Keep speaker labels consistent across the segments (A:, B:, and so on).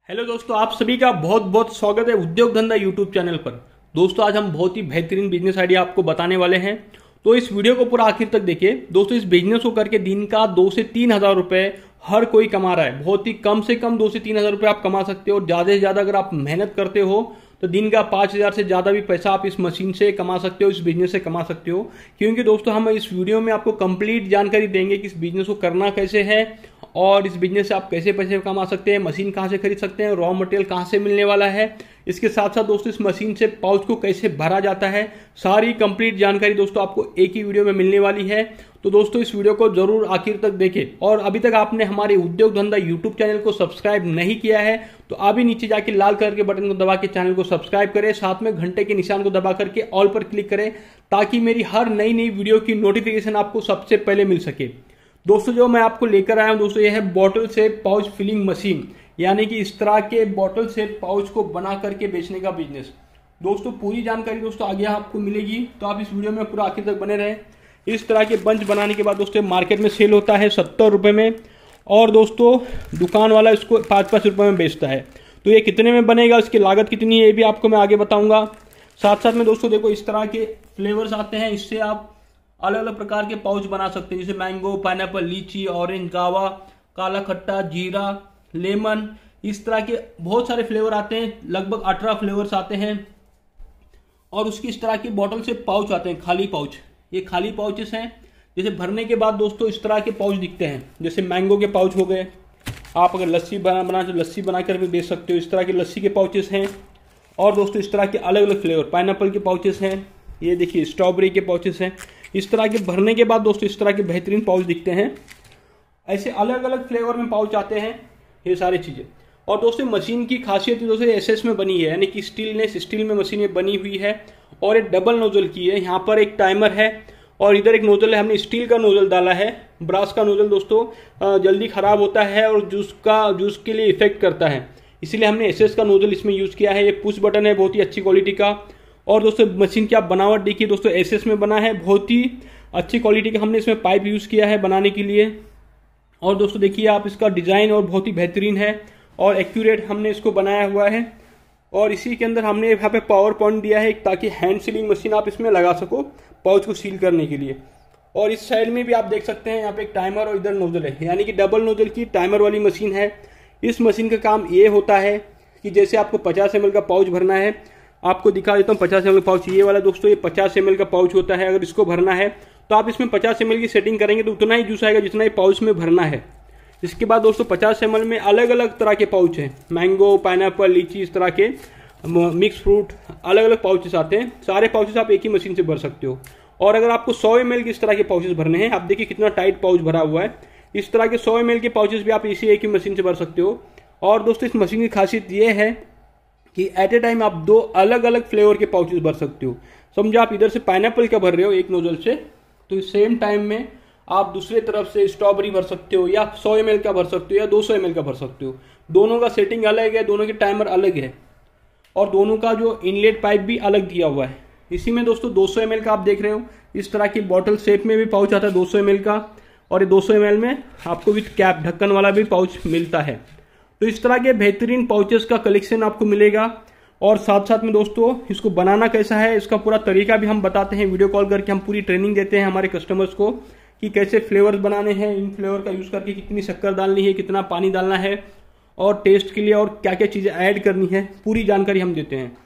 A: Hello दोस्तों, आप सभी का बहुत बहुत स्वागत है उद्योग धंधा यूट्यूब चैनल पर। दोस्तों आज हम बहुत ही बेहतरीन बिजनेस आइडिया आपको बताने वाले हैं, तो इस वीडियो को पूरा आखिर तक देखिए। दोस्तों इस बिजनेस को करके दिन का 2 से 3 हज़ार रुपए हर कोई कमा रहा है। बहुत ही कम से कम 2 से 3 हज़ार रुपए आप कमा सकते हो। ज़्यादा से ज़्यादा अगर आप मेहनत करते हो तो दिन का 5 हज़ार से ज़्यादा भी पैसा आप इस मशीन से कमा सकते हो, इस बिजनेस से कमा सकते हो। क्योंकि दोस्तों हम इस वीडियो में आपको कंप्लीट जानकारी देंगे कि इस बिजनेस को करना कैसे है और इस बिजनेस से आप कैसे पैसे कमा सकते हैं, मशीन कहाँ से खरीद सकते हैं, रॉ मटेरियल कहाँ से मिलने वाला है। इसके साथ साथ दोस्तों इस मशीन से पाउच को कैसे भरा जाता है, सारी कंप्लीट जानकारी दोस्तों आपको एक ही वीडियो में मिलने वाली है। तो दोस्तों इस वीडियो को जरूर आखिर तक देखें। और अभी तक आपने हमारे उद्योग धंधा यूट्यूब चैनल को सब्सक्राइब नहीं किया है तो अभी नीचे जाके लाल कलर के बटन को दबा के चैनल को सब्सक्राइब करें, साथ में घंटे के निशान को दबा करके ऑल पर क्लिक करें ताकि मेरी हर नई नई वीडियो की नोटिफिकेशन आपको सबसे पहले मिल सके। दोस्तों जो मैं आपको लेकर आया हूं दोस्तों, यह है बॉटल से पाउच फिलिंग मशीन, यानी कि इस तरह के बॉटल से पाउच को बना करके बेचने का बिजनेस। दोस्तों पूरी जानकारी दोस्तों आगे आपको मिलेगी, तो आप इस वीडियो में पूरा आखिर तक बने रहें। इस तरह के बंच बनाने के बाद दोस्तों मार्केट में सेल होता है 70 रुपये में, और दोस्तों दुकान वाला इसको 5-5 रुपये में बेचता है। तो ये कितने में बनेगा, इसकी लागत कितनी है, ये भी आपको मैं आगे बताऊंगा। साथ साथ में दोस्तों देखो इस तरह के फ्लेवर्स आते हैं, इससे आप अलग अलग प्रकार के पाउच बना सकते हैं, जैसे मैंगो, पाइनएप्पल, लीची, ऑरेंज, गावा, काला खट्टा, जीरा, लेमन, इस तरह के बहुत सारे फ्लेवर आते हैं। लगभग 18 फ्लेवर्स आते हैं। और उसकी इस तरह की बॉटल से पाउच आते हैं, खाली पाउच। ये खाली पाउचेस हैं, जैसे भरने के बाद दोस्तों इस तरह के पाउच दिखते हैं। जैसे मैंगो के पाउच हो गए, आप अगर लस्सी बना तो लस्सी बनाकर भी बेच सकते हो, इस तरह के लस्सी के पाउचेस हैं। और दोस्तों इस तरह के अलग अलग फ्लेवर, पाइनएप्पल के पाउचेस हैं, ये देखिए स्ट्रॉबेरी के पाउचेस हैं। इस तरह के भरने के बाद दोस्तों इस तरह के बेहतरीन पाउच दिखते हैं। ऐसे अलग अलग फ्लेवर में पाउच आते हैं, ये सारी चीज़ें। और दोस्तों मशीन की खासियत दोस्तों एसएस में बनी है, यानी कि स्टील में मशीन में बनी हुई है, और एक डबल नोजल की है। यहाँ पर एक टाइमर है और इधर एक नोजल है। हमने स्टील का नोजल डाला है। ब्रास का नोजल दोस्तों जल्दी खराब होता है और जूस के लिए इफेक्ट करता है, इसीलिए हमने एसएस का नोजल इसमें यूज़ किया है। ये पुश बटन है, बहुत ही अच्छी क्वालिटी का। और दोस्तों मशीन की आप बनावट देखिए दोस्तों, एसएस में बना है, बहुत ही अच्छी क्वालिटी का। हमने इसमें पाइप यूज़ किया है बनाने के लिए। और दोस्तों देखिए आप इसका डिज़ाइन और बहुत ही बेहतरीन है और एक्यूरेट हमने इसको बनाया हुआ है। और इसी के अंदर हमने यहाँ पे पावर पॉइंट दिया है ताकि हैंड सीलिंग मशीन आप इसमें लगा सको पाउच को सील करने के लिए। और इस साइड में भी आप देख सकते हैं, यहाँ पे एक टाइमर और इधर नोजल है, यानी कि डबल नोजल की टाइमर वाली मशीन है। इस मशीन का काम ये होता है कि जैसे आपको 50 ml का पाउच भरना है, आपको दिखा देता हूँ 50 ml पाउच ये वाला दोस्तों, ये 50 ml का पाउच होता है। अगर इसको भरना है तो आप इसमें 50 ml की सेटिंग करेंगे तो उतना ही जूस आएगा जितना ही पाउच में भरना है। इसके बाद दोस्तों 50 ml में अलग अलग तरह के पाउच हैं, मैंगो, पाइनएप्पल, लीची, इस तरह के मिक्स फ्रूट, अलग अलग पाउचेस आते हैं। सारे पाउचेस आप एक ही मशीन से भर सकते हो। और अगर आपको 100 ml की इस तरह के पाउचेस भरने हैं, आप देखिए कितना टाइट पाउच भरा हुआ है। इस तरह के 100 ml के पाउचेस भी आप इसी एक ही मशीन से भर सकते हो। और दोस्तों इस मशीन की खासियत ये है कि एट ए टाइम आप 2 अलग अलग फ्लेवर के पाउचेस भर सकते हो। समझो आप इधर से पाइनएप्पल का भर रहे हो एक नोजल से, तो सेम टाइम में आप दूसरे तरफ से स्ट्रॉबेरी भर सकते हो, या 100 ml का भर सकते हो, या 200 ml का भर सकते हो। दोनों का सेटिंग अलग है, दोनों के टाइमर अलग है, और दोनों का जो इनलेट पाइप भी अलग दिया हुआ है। इसी में दोस्तों 200 ml का आप देख रहे हो, इस तरह की बॉटल शेप में भी पाउच आता है 200 ml का, और ये 200 ml में आपको विथ कैप ढक्कन वाला भी पाउच मिलता है। तो इस तरह के बेहतरीन पाउचेस का कलेक्शन आपको मिलेगा। और साथ साथ में दोस्तों इसको बनाना कैसा है, इसका पूरा तरीका भी हम बताते हैं। वीडियो कॉल करके हम पूरी ट्रेनिंग देते हैं हमारे कस्टमर्स को कि कैसे फ्लेवर्स बनाने हैं, इन फ्लेवर का यूज़ करके कितनी शक्कर डालनी है, कितना पानी डालना है, और टेस्ट के लिए और क्या क्या चीज़ें ऐड करनी है, पूरी जानकारी हम देते हैं।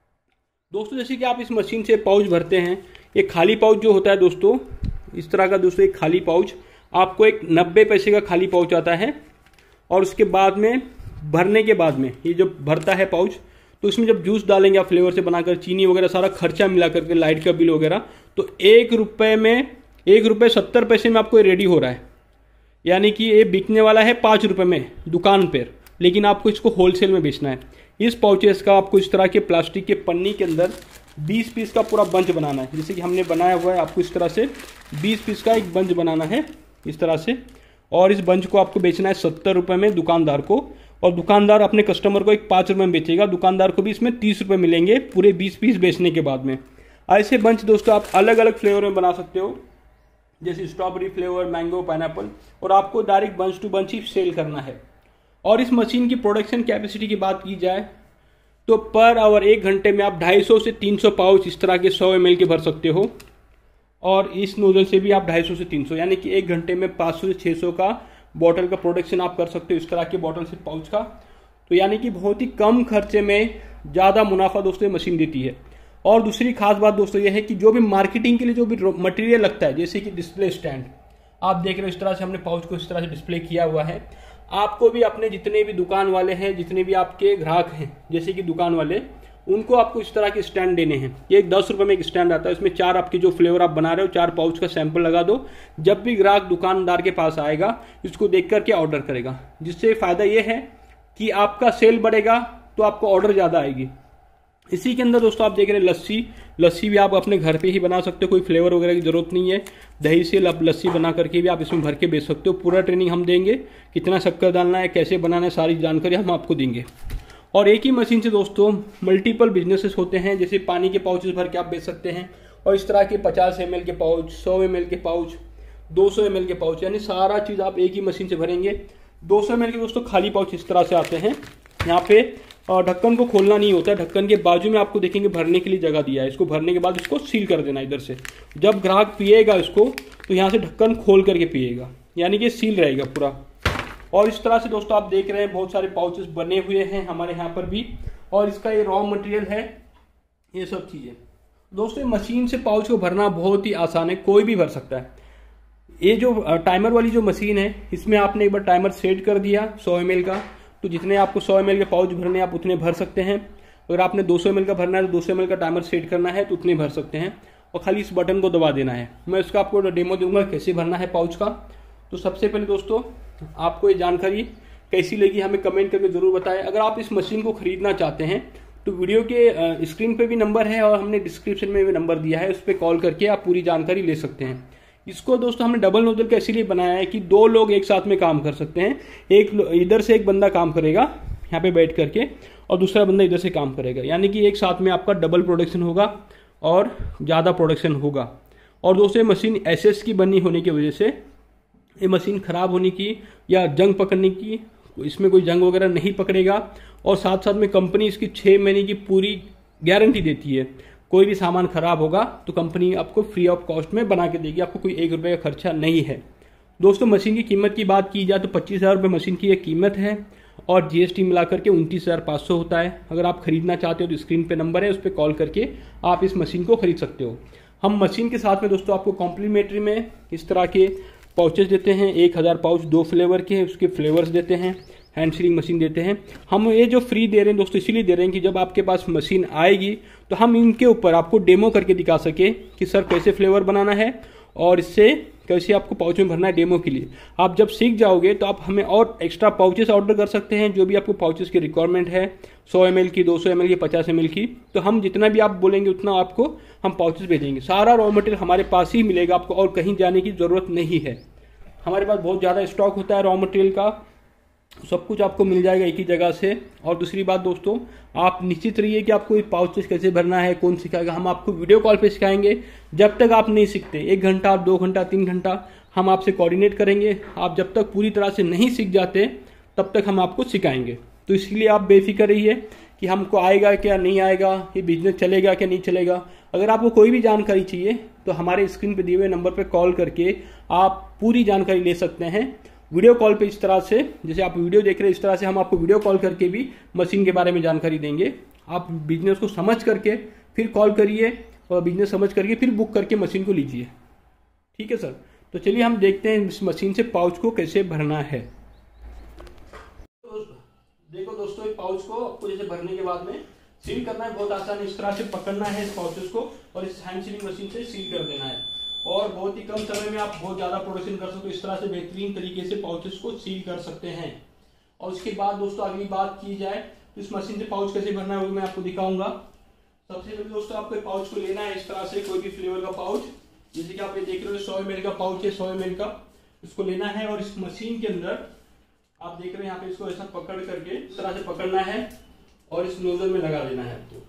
A: दोस्तों जैसे कि आप इस मशीन से पाउच भरते हैं, ये खाली पाउच जो होता है दोस्तों, इस तरह का दोस्तों एक खाली पाउच आपको एक 90 पैसे का खाली पाउच आता है। और उसके बाद में भरने के बाद में ये जब भरता है पाउच, तो इसमें जब जूस डालेंगे आप फ्लेवर से बनाकर, चीनी वगैरह सारा खर्चा मिला करके, लाइट का बिल वगैरह, तो 1 रुपये में 1 रुपये 70 पैसे में आपको ये रेडी हो रहा है। यानी कि ये बिकने वाला है 5 रुपये में दुकान पर, लेकिन आपको इसको होलसेल में बेचना है। इस पाउचेस का आपको इस तरह के प्लास्टिक के पन्नी के अंदर 20 पीस का पूरा बंच बनाना है, जैसे कि हमने बनाया हुआ है। आपको इस तरह से 20 पीस का एक बंच बनाना है इस तरह से, और इस बंच को आपको बेचना है 70 रुपये में दुकानदार को, और दुकानदार अपने कस्टमर को एक 5 रुपये में बेचेगा। दुकानदार को भी इसमें 30 रुपये मिलेंगे पूरे 20 पीस बेचने के बाद में। ऐसे बंच दोस्तों आप अलग अलग फ्लेवर में बना सकते हो, जैसे स्ट्रॉबेरी फ्लेवर, मैंगो, पाइनएप्पल, और आपको डायरेक्ट बंच टू बंच ही सेल करना है। और इस मशीन की प्रोडक्शन कैपेसिटी की बात की जाए तो पर आवर 1 घंटे में आप 250 से 300 पाउच इस तरह के 100 ml के भर सकते हो। और इस नोजल से भी आप 250 से 300 यानी कि 1 घंटे में 500 से 600 का बॉटल का प्रोडक्शन आप कर सकते हो इस तरह के बॉटल से पाउच का। तो यानी कि बहुत ही कम खर्चे में ज़्यादा मुनाफा दोस्तों ये मशीन देती है। और दूसरी खास बात दोस्तों ये है कि जो भी मार्केटिंग के लिए जो भी मटेरियल लगता है, जैसे कि डिस्प्ले स्टैंड, आप देख रहे हो इस तरह से हमने पाउच को इस तरह से डिस्प्ले किया हुआ है। आपको भी अपने जितने भी दुकान वाले हैं, जितने भी आपके ग्राहक हैं जैसे कि दुकान वाले, उनको आपको इस तरह के स्टैंड देने हैं। ये एक 10 रुपये में एक स्टैंड आता है, इसमें 4 आपके जो फ्लेवर आप बना रहे हो 4 पाउच का सैंपल लगा दो। जब भी ग्राहक दुकानदार के पास आएगा इसको देख करके ऑर्डर करेगा, जिससे फ़ायदा ये है कि आपका सेल बढ़ेगा तो आपको ऑर्डर ज़्यादा आएगी। इसी के अंदर दोस्तों आप देख रहे हैं लस्सी भी आप अपने घर पे ही बना सकते हो, कोई फ्लेवर वगैरह की जरूरत नहीं है। दही से लस्सी बना करके भी आप इसमें भर के बेच सकते हो। पूरा ट्रेनिंग हम देंगे, कितना शक्कर डालना है, कैसे बनाना है, सारी जानकारी हम आपको देंगे। और एक ही मशीन से दोस्तों मल्टीपल बिजनेसेस होते हैं, जैसे पानी के पाउचेस भर के आप बेच सकते हैं और इस तरह के 50 ml के पाउच, 100 ml के पाउच, 200 ml के पाउच, यानी सारा चीज़ आप एक ही मशीन से भरेंगे। 200 ml के दोस्तों खाली पाउच इस तरह से आते हैं। यहाँ पे ढक्कन को खोलना नहीं होता है, ढक्कन के बाजू में आपको देखेंगे भरने के लिए जगह दिया है। इसको भरने के बाद इसको सील कर देना इधर से। जब ग्राहक पिएगा इसको तो यहाँ से ढक्कन खोल करके पिएगा, यानी कि सील रहेगा पूरा। और इस तरह से दोस्तों आप देख रहे हैं बहुत सारे पाउचेस बने हुए हैं हमारे यहाँ पर भी। और इसका ये रॉ मटेरियल है, ये सब चीज़ें दोस्तों। मशीन से पाउच को भरना बहुत ही आसान है, कोई भी भर सकता है। ये जो टाइमर वाली जो मशीन है, इसमें आपने एक बार टाइमर सेट कर दिया 100 ml का, तो जितने आपको 100 ml के पाउच भरने आप उतने भर सकते हैं। अगर आपने 200 ml का भरना है तो 200 ml का टाइमर सेट करना है तो उतने भर सकते हैं और खाली इस बटन को दबा देना है। मैं इसका आपको डेमो दूंगा कैसे भरना है पाउच का। तो सबसे पहले दोस्तों आपको ये जानकारी कैसी लगी हमें कमेंट करके ज़रूर बताएं। अगर आप इस मशीन को खरीदना चाहते हैं तो वीडियो के स्क्रीन पे भी नंबर है और हमने डिस्क्रिप्शन में भी नंबर दिया है, उस पर कॉल करके आप पूरी जानकारी ले सकते हैं। इसको दोस्तों हमने डबल नोजल का इसीलिए बनाया है कि 2 लोग एक साथ में काम कर सकते हैं। एक इधर से एक बंदा काम करेगा यहाँ पे बैठ करके और दूसरा बंदा इधर से काम करेगा, यानी कि एक साथ में आपका डबल प्रोडक्शन होगा और ज़्यादा प्रोडक्शन होगा। और दोस्तों मशीन एसएस की बनी होने की वजह से ये मशीन ख़राब होने की या जंग पकड़ने की, इसमें कोई जंग वगैरह नहीं पकड़ेगा। और साथ साथ में कंपनी इसकी 6 महीने की पूरी गारंटी देती है। कोई भी सामान खराब होगा तो कंपनी आपको फ्री ऑफ कॉस्ट में बना के देगी, आपको कोई 1 रुपये का खर्चा नहीं है। दोस्तों मशीन की कीमत की बात की जाए तो 25,000 रुपये मशीन की एक कीमत है और जीएसटी मिला करके 29,500 होता है। अगर आप खरीदना चाहते हो तो स्क्रीन पे नंबर है, उस पर कॉल करके आप इस मशीन को खरीद सकते हो। हम मशीन के साथ में दोस्तों आपको कॉम्प्लीमेंट्री में इस तरह के पाउचेस देते हैं। 1000 पाउच 2 फ्लेवर के, उसके फ्लेवर्स देते हैं, हैंड सीलिंग मशीन देते हैं। हम ये जो फ्री दे रहे हैं दोस्तों इसीलिए दे रहे हैं कि जब आपके पास मशीन आएगी तो हम इनके ऊपर आपको डेमो करके दिखा सके कि सर कैसे फ्लेवर बनाना है और इससे कैसे आपको पाउच में भरना है डेमो के लिए। आप जब सीख जाओगे तो आप हमें और एक्स्ट्रा पाउचेस ऑर्डर कर सकते हैं, जो भी आपको पाउचेस की रिक्वायरमेंट है, 100 ml की, 200 ml की, 50 ml की। तो हम जितना भी आप बोलेंगे उतना आपको हम पाउचेस भेजेंगे। सारा रॉ मटेरियल हमारे पास ही मिलेगा, आपको और कहीं जाने की ज़रूरत नहीं है। हमारे पास बहुत ज़्यादा स्टॉक होता है रॉ मटेरियल का, सब कुछ आपको मिल जाएगा एक ही जगह से। और दूसरी बात दोस्तों, आप निश्चित रहिए कि आपको पाउचेस कैसे भरना है, कौन सिखाएगा। हम आपको वीडियो कॉल पे सिखाएंगे। जब तक आप नहीं सीखते, 1 घंटा, 2 घंटा, 3 घंटा हम आपसे कोऑर्डिनेट करेंगे। आप जब तक पूरी तरह से नहीं सीख जाते तब तक हम आपको सिखाएंगे। तो इसलिए आप बेफिक्र रहिए कि हमको आएगा क्या नहीं आएगा, ये बिजनेस चलेगा क्या नहीं चलेगा। अगर आपको कोई भी जानकारी चाहिए तो हमारे स्क्रीन पे दिए हुए नंबर पे कॉल करके आप पूरी जानकारी ले सकते हैं। वीडियो कॉल पे इस तरह से, जैसे आप वीडियो देख रहे हैं इस तरह से हम आपको वीडियो कॉल करके भी मशीन के बारे में जानकारी देंगे। आप बिजनेस को समझ करके फिर कॉल करिए और बिजनेस समझ करके फिर बुक करके मशीन को लीजिए। ठीक है सर, तो चलिए हम देखते हैं इस मशीन से पाउच को कैसे भरना है। देखो दोस्तों, इस पाउच को आपको जैसे भरने के बाद में सील करना है, बहुत आसान है। इस तरह से पकड़ना है इस पाउचेस को और इस हैंड सीलिंग मशीन से सील कर देना है और बहुत ही कम समय में आप बहुत ज्यादा प्रोडक्शन कर सकते हो। इस तरह से बेहतरीन तरीके से पाउचेस को सील कर सकते हैं। और उसके बाद दोस्तों अगली बात की जाए तो इस मशीन से पाउच कैसे भरना है वो मैं आपको दिखाऊंगा। सबसे पहले दोस्तों आपको पाउच को लेना है इस तरह से, कोई भी फ्लेवर का पाउच, जैसे कि आप ये देख रहे हो 100 ml का पाउच है, 100 ml का, इसको लेना है और इस मशीन के अंदर आप देख रहे हैं यहाँ पे इसको ऐसा पकड़ करके इस तरह से पकड़ना है और इस नोजल में लगा देना है आपको।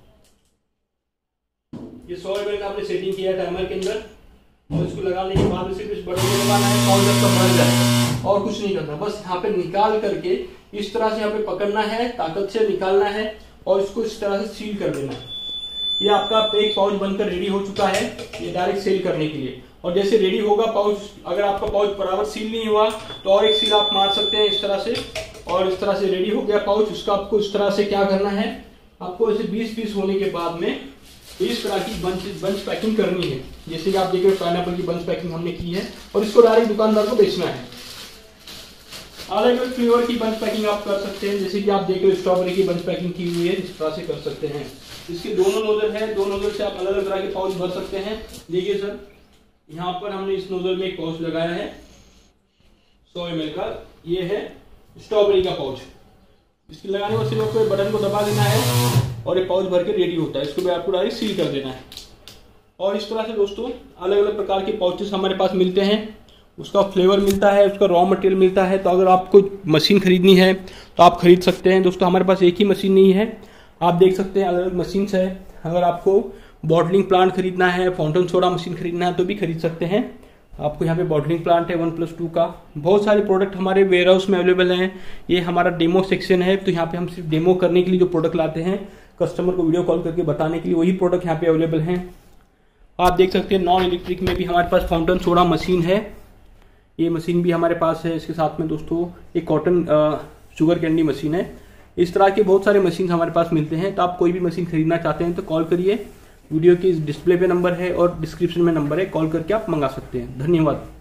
A: ये 100 ml का आपने सेटिंग किया है टाइमर के अंदर और इसको लगाने के बाद सिर्फ इस बटन को दबाना है और जब तक भर जाएगा और कुछ नहीं करना, बस यहाँ पे निकाल करके इस तरह से यहाँ पे पकड़ना है, ताकत से निकालना है और इसको इस तरह से सील कर देना है। ये आपका एक पाउच बनकर रेडी हो चुका है, ये डायरेक्ट सेल करने के लिए। और जैसे रेडी होगा पाउच, अगर आपका पाउच बराबर सील नहीं हुआ तो और एक सील आप मार सकते हैं इस तरह से। और इस तरह से रेडी हो गया पाउच। उसका आपको इस तरह से क्या करना है, आपको ऐसे 20 पीस होने के बाद में इस तरह की बंच पैकिंग करनी है। जैसे कि आप देख रहे हो पाइनएप्पल की बंच पैकिंग हमने की है और इसको डायरेक्ट दुकानदार को बेचना है। अलग अलग फ्लेवर की बंच पैकिंग आप कर सकते हैं, जैसे कि आप देख रहे हो स्ट्रॉबेरी की बंच पैकिंग की हुई है, इस तरह से कर सकते हैं। इसके दोनों नोजल है, दो नोजल से आप अलग अलग तरह के पाउच भर सकते हैं। देखिए सर, यहाँ पर हमने इस नोजल में एक पाउच लगाया है 100 ml का, ये है स्ट्रॉबेरी का पाउच। इसके लगाने को सिर्फ आपको बटन को दबा देना है और ये पाउच भर के रेडी होता है। इसको भी आपको डायरेक्ट सील कर देना है। और इस तरह से दोस्तों अलग अलग प्रकार के पाउचेस हमारे पास मिलते हैं, उसका फ्लेवर मिलता है, उसका रॉ मटेरियल मिलता है। तो अगर आपको मशीन खरीदनी है तो आप खरीद सकते हैं। दोस्तों हमारे पास एक ही मशीन नहीं है, आप देख सकते हैं अलग अलग मशीन्स है। अगर आपको बॉटलिंग प्लांट खरीदना है, फाउंटेन सोडा मशीन खरीदना है तो भी खरीद सकते हैं। आपको यहाँ पे बॉटलिंग प्लांट है 1+2 का। बहुत सारे प्रोडक्ट हमारे वेयर हाउस में अवेलेबल हैं। ये हमारा डेमो सेक्शन है, तो यहाँ पे हम सिर्फ डेमो करने के लिए जो प्रोडक्ट लाते हैं, कस्टमर को वीडियो कॉल करके बताने के लिए, वही प्रोडक्ट यहाँ पे अवेलेबल हैं। आप देख सकते हैं नॉन इलेक्ट्रिक में भी हमारे पास फाउंटेन सोडा मशीन है, ये मशीन भी हमारे पास है। इसके साथ में दोस्तों एक कॉटन शुगर कैंडी मशीन है। इस तरह के बहुत सारे मशीन हमारे पास मिलते हैं। तो आप कोई भी मशीन खरीदना चाहते हैं तो कॉल करिए, वीडियो की डिस्प्ले पे नंबर है और डिस्क्रिप्शन में नंबर है, कॉल करके आप मंगा सकते हैं। धन्यवाद।